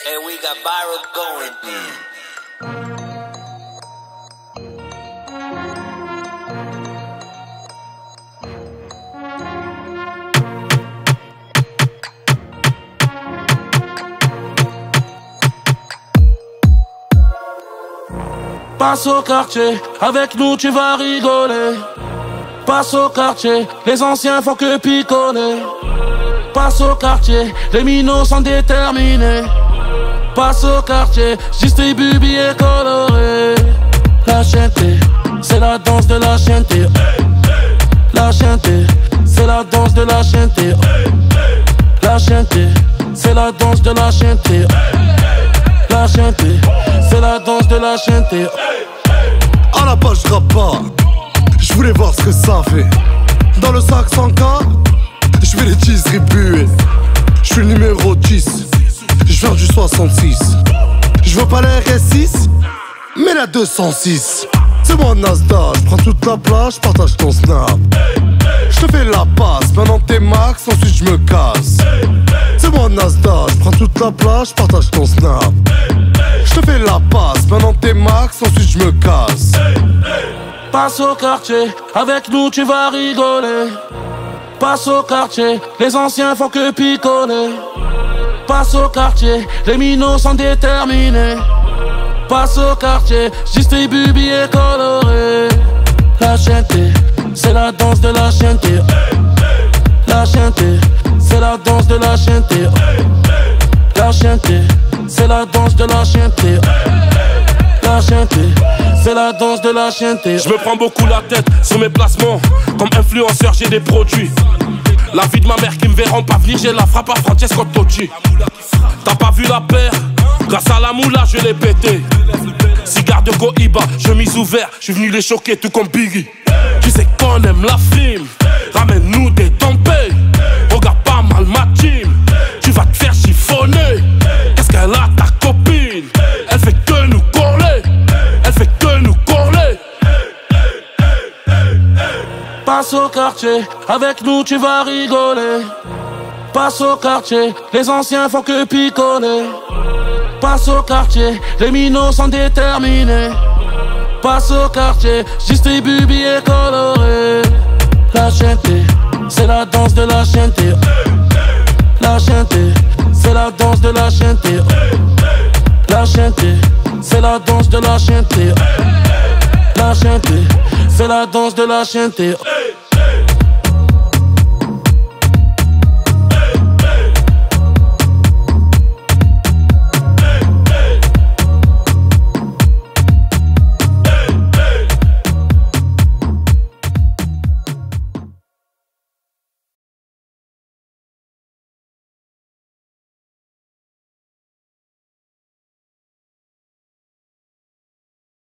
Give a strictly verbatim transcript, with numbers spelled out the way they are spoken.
Hey, we got viral going. Passe au quartier, avec nous tu vas rigoler. Passe au quartier, les anciens font que picoler. Passe au quartier, les minots sont déterminés. Passe au quartier, distribue billets colorés. La chienté, c'est la danse de la chienté. La chienté, c'est la danse de la chienté. La chienté, c'est la danse de la chienté. La chienté, c'est la danse de la chienté. À la base je rappe pas, je voulais voir ce que ça fait. Dans le sac cent K, je vais les distribuer. Je suis le numéro dix, je viens du soixante-six. Je veux pas la R S six, mais la deux cent six. C'est moi Nasdaq, je prends toute la place, je partage ton snap. Je te fais la passe, maintenant t'es max, ensuite je me casse. C'est moi Nasdaq, je prends toute la place, je partage ton snap. Je te fais la passe, maintenant t'es max, ensuite je me casse. Passe au quartier, avec nous tu vas rigoler. Passe au quartier, les anciens font que picoler. Passe au quartier, les minots sont déterminés. Passe au quartier, distribue billets colorés. La chienté, c'est la danse de la chienté. La chienté, c'est la danse de la chienté. La chienté, c'est la danse de la chienté. La chienté, c'est la danse de la chienté. Je me prends beaucoup la tête sur mes placements. Comme influenceur j'ai des produits. La vie de ma mère qui me verront pas venir, j'ai la frappe à Francesco Totti. T'as pas vu la paire? Grâce à la moula je l'ai pété. Cigare de Cohiba, chemise ouverte, je suis venu les choquer tout comme Biggie. Tu sais qu'on aime la frime, ramène-nous des tempêtes. Regarde pas mal ma team, tu vas te faire chiffonner. Qu'est-ce qu'elle a ta copine? Elle fait que nous coller, elle fait que nous coller. Passe au quartier, avec nous tu vas rigoler. Passe au quartier, les anciens font que picoler. Passe au quartier, les minots sont déterminés. Passe au quartier, distribue billets colorés. La chienté, c'est la danse de la chienté. La chienté, c'est la danse de la chienté. La chienté, c'est la danse de la chienté. La chienté, c'est la danse de la chienté.